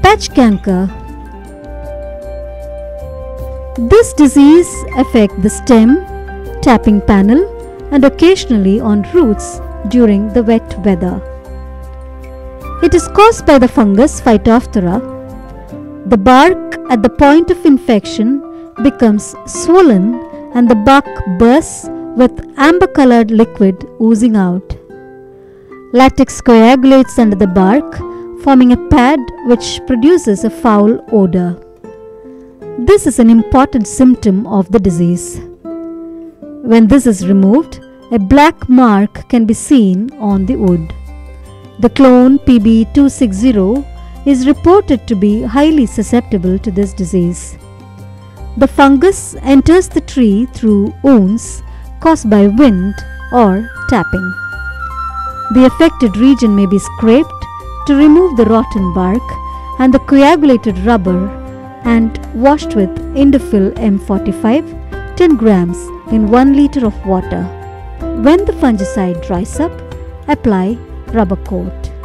Patch canker. This disease affects the stem, tapping panel, and occasionally on roots during the wet weather. It is caused by the fungus Phytophthora. The bark at the point of infection becomes swollen and the bark bursts with amber-colored liquid oozing out. Latex coagulates under the bark, forming a pad which produces a foul odor. This is an important symptom of the disease. When this is removed, a black mark can be seen on the wood. The clone PB260 is reported to be highly susceptible to this disease. The fungus enters the tree through wounds caused by wind or tapping. The affected region may be scraped to remove the rotten bark and the coagulated rubber and washed with Indofil M45 10 grams in 1 liter of water. When the fungicide dries up, apply rubber coat.